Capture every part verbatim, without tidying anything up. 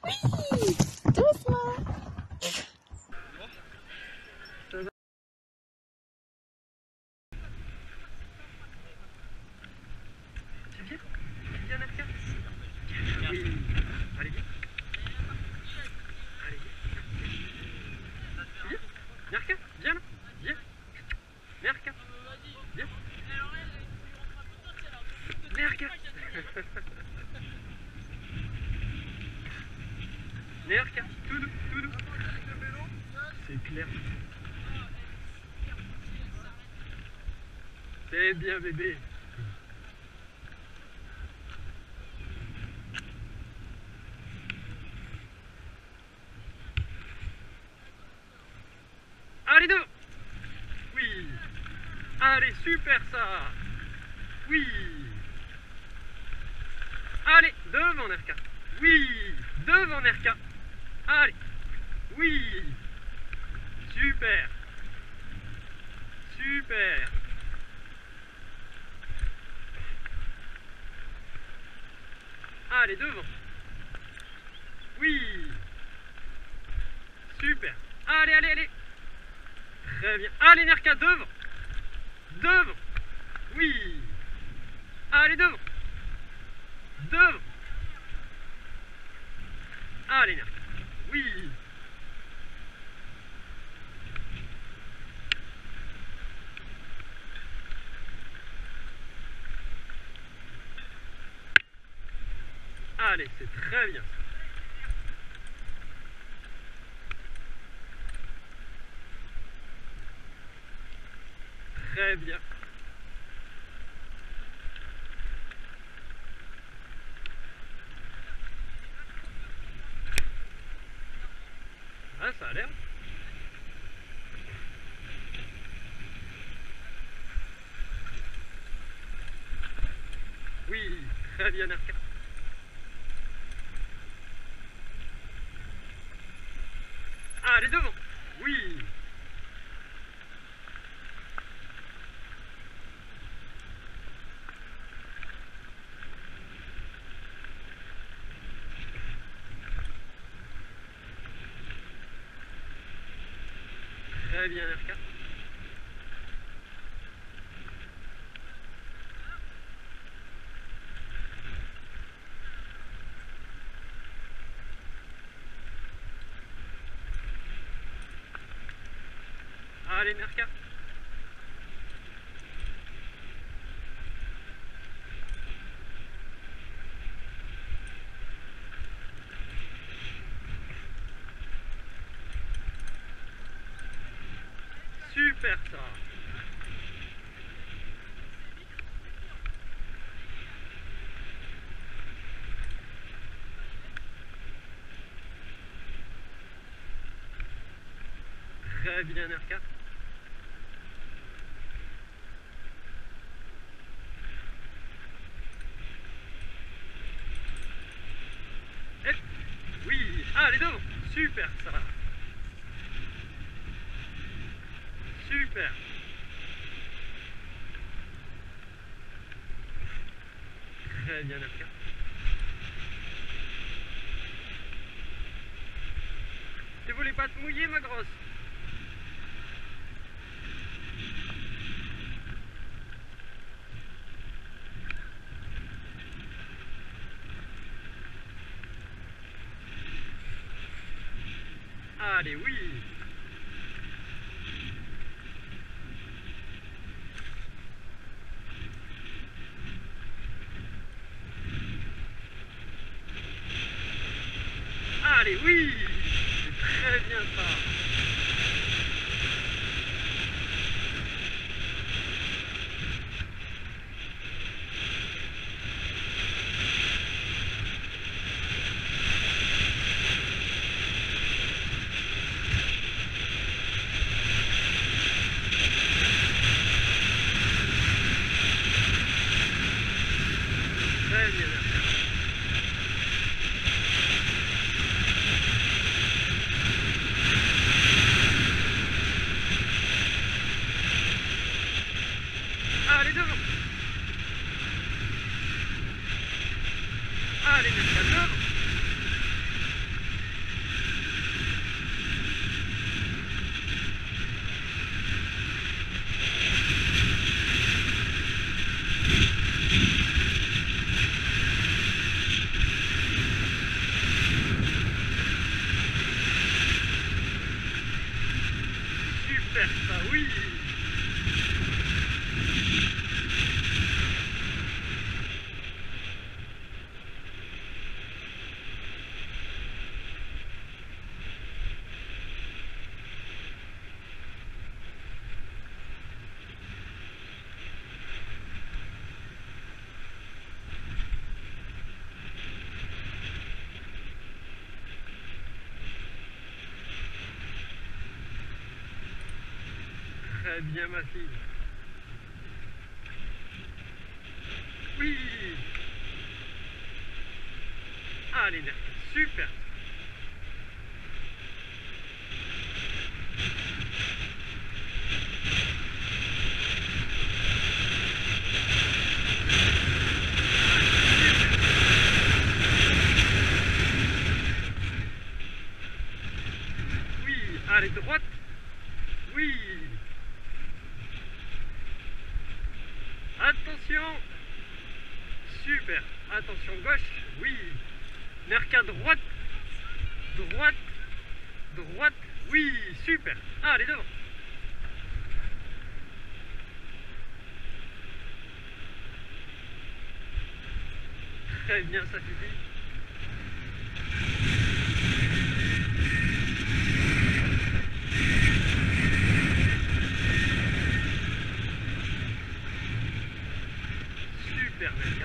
Oui, doucement. Tu viens? Tu viens, Nerka? Oui. Allez, viens. Allez, viens. Viens. Nerka, viens là. Viens. Nerka. Viens. Nerka. Nerka, tout doux, tout doux. C'est clair. C'est bien, bébé. Allez, devant. Oui. Allez, super ça. Oui. Allez, devant Nerka. Oui. Devant Nerka. Allez. Oui. Super. Super. Allez, devant. Oui. Super. Allez, allez, allez. Très bien. Allez, Nerka, devant. Devant. Oui. Allez, devant. Devant. Allez, Nerka. Oui. Allez, c'est très bien. Très bien. Ah, ça a l'air. Oui, très bien, Nerka. Allez, devant. Oui. Très bien, Nerka. Allez, Nerka. Super ça. Très bien, Nerka. Et... Oui, allez, devant. Super ça. Super. Très bien, Nerka. Tu voulais pas te mouiller, ma grosse? Allez, oui. Allez, oui. C'est très bien ça. Très bien. Allez, devant. Allez, Nerka, devant. Très bien ma fille. Oui. Allez Nerka, super. Allez, droite. Oui. Attention. Super. Attention, gauche. Oui. Nerka, droite. Droite. Droite. Oui, super. Allez, devant. Très bien, ça suffit. Super, Nerka.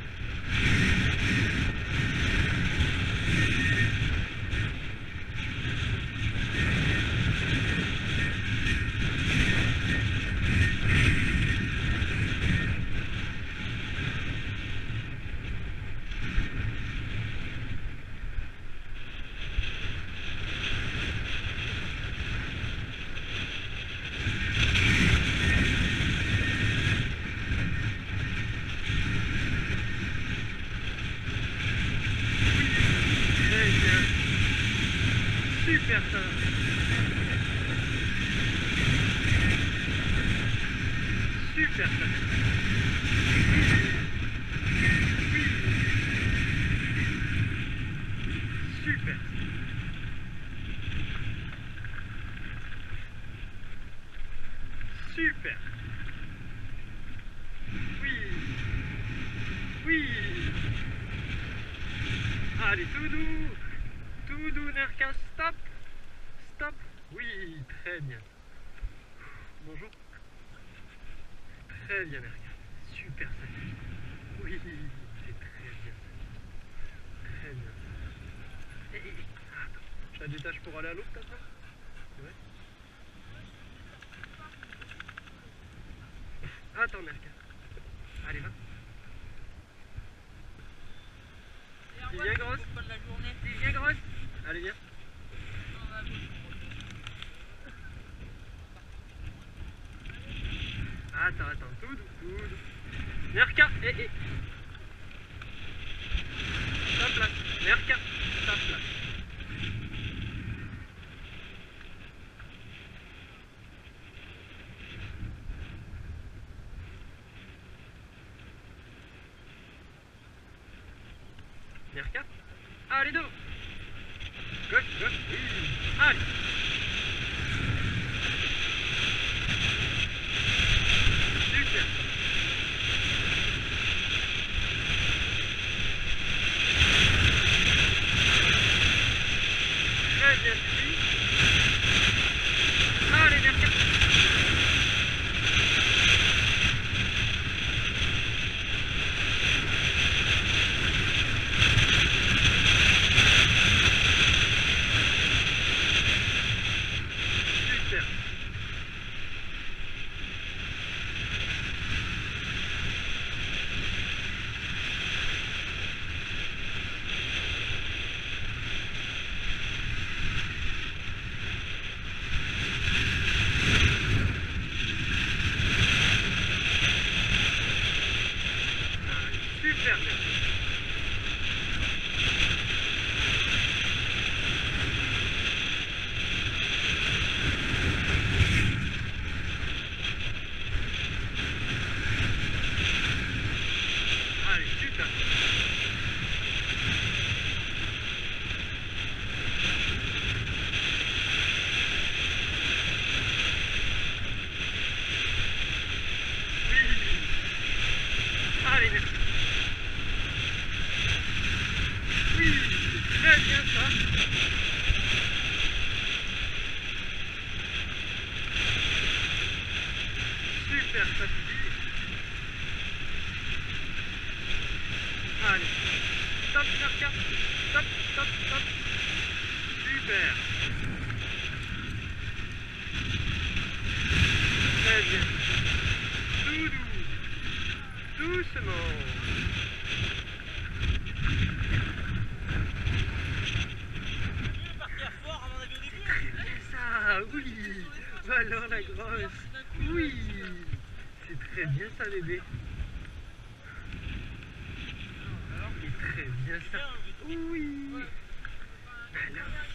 Super ça. Super ça. Oui. Super. Super. Oui. Oui. Allez, tout doux. Tout doux, Nerka, stop. Stop. Oui, très bien. Bonjour. Très bien, Nerka. Super, ça. Oui, c'est très bien. Très bien. Et, et, et. Attends, je la détache pour aller à l'autre, peut-être? Ouais. Attends, Nerka. Allez, va. Tu viens, grosse? Tu viens, grosse? Allez, viens. Attends, attends, tout doux, tout doux. Nerka, hé, hé. Ta place. Nerka, ta place. Nerka. Allez, devant. Gauche, gauche, oui. Allez. Super. Très bien suivi. Allez, Nerka. Super. Super bien. Allez, super. Oui. Allez, merci. Oui, très bien ça. Super, ça suffit. Allez, stop, Nerka. Stop, stop, stop. Super. très bien. Tout doux. Doucement. Ça, oui. Alors la grosse. Oui. C'est très bien ça bébé. C'est très bien ça. Oui. Alors.